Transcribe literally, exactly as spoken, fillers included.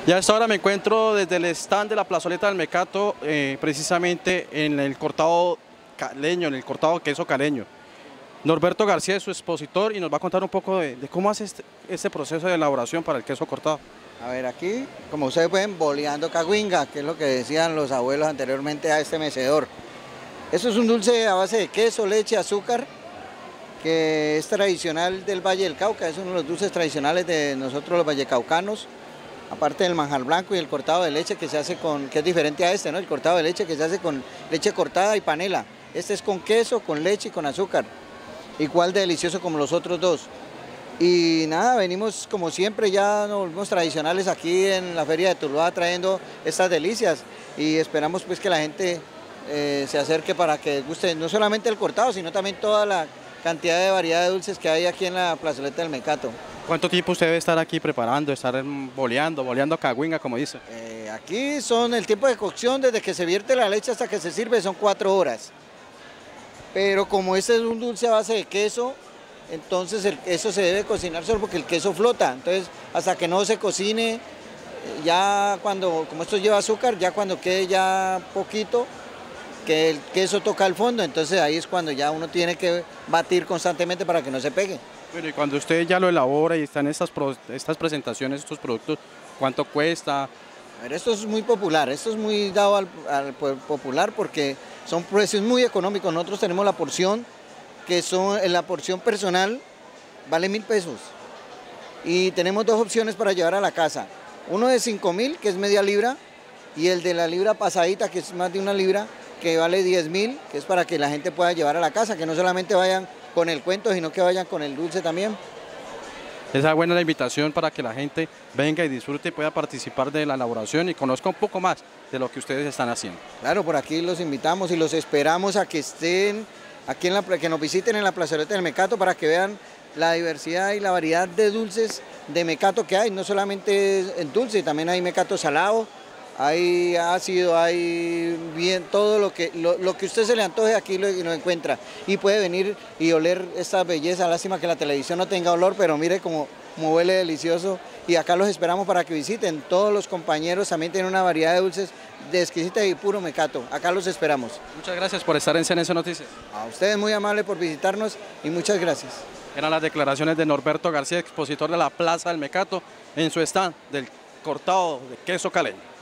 Y a esta hora me encuentro desde el stand de la plazoleta del Mecato, eh, precisamente en el cortado caleño, en el cortado de queso caleño. Norberto García es su expositor y nos va a contar un poco de, de cómo hace este, este proceso de elaboración para el queso cortado. A ver, aquí, como ustedes ven, boleando caguinga, que es lo que decían los abuelos anteriormente a este mecedor. Eso es un dulce a base de queso, leche, azúcar, que es tradicional del Valle del Cauca, es uno de los dulces tradicionales de nosotros los vallecaucanos, aparte del manjar blanco y el cortado de leche que se hace con, que es diferente a este, ¿no? El cortado de leche que se hace con leche cortada y panela. Este es con queso, con leche y con azúcar, igual de delicioso como los otros dos. Y nada, venimos como siempre, ya nos volvimos tradicionales aquí en la Feria de Tuluá trayendo estas delicias y esperamos pues que la gente eh, se acerque para que guste no solamente el cortado, sino también toda la cantidad de variedad de dulces que hay aquí en la plazoleta del Mecato. ¿Cuánto tiempo usted debe estar aquí preparando, estar boleando, boleando caguinga, como dice? Eh, aquí son el tiempo de cocción desde que se vierte la leche hasta que se sirve, son cuatro horas. Pero como este es un dulce a base de queso, entonces el queso se debe cocinar solo porque el queso flota. Entonces, hasta que no se cocine, ya cuando, como esto lleva azúcar, ya cuando quede ya poquito, que el queso toca el fondo, entonces ahí es cuando ya uno tiene que batir constantemente para que no se pegue. Bueno, y cuando usted ya lo elabora y están estas, estas presentaciones, estos productos, ¿cuánto cuesta? A ver, esto es muy popular, esto es muy dado al, al popular porque son precios muy económicos. Nosotros tenemos la porción, que son en la porción personal, vale mil pesos. Y tenemos dos opciones para llevar a la casa. Uno de cinco mil, que es media libra, y el de la libra pasadita, que es más de una libra, que vale diez mil, que es para que la gente pueda llevar a la casa, que no solamente vayan con el cuento, sino que vayan con el dulce también. Esa es buena la invitación para que la gente venga y disfrute y pueda participar de la elaboración y conozca un poco más de lo que ustedes están haciendo. Claro, por aquí los invitamos y los esperamos a que estén, aquí en la, que nos visiten en la plazoleta del Mecato para que vean la diversidad y la variedad de dulces de Mecato que hay. No solamente el dulce, también hay Mecato salado, hay ácido, hay bien todo lo que, lo, lo que usted se le antoje aquí lo, lo encuentra. Y puede venir y oler esta belleza. Lástima que la televisión no tenga olor, pero mire cómo, cómo huele delicioso. Y acá los esperamos para que visiten. Todos los compañeros también tienen una variedad de dulces de exquisita y puro Mecato. Acá los esperamos. Muchas gracias por estar en C N C Noticias. A ustedes muy amables por visitarnos y muchas gracias. Eran las declaraciones de Norberto García, expositor de la Plaza del Mecato, en su stand del cortado de queso caleño.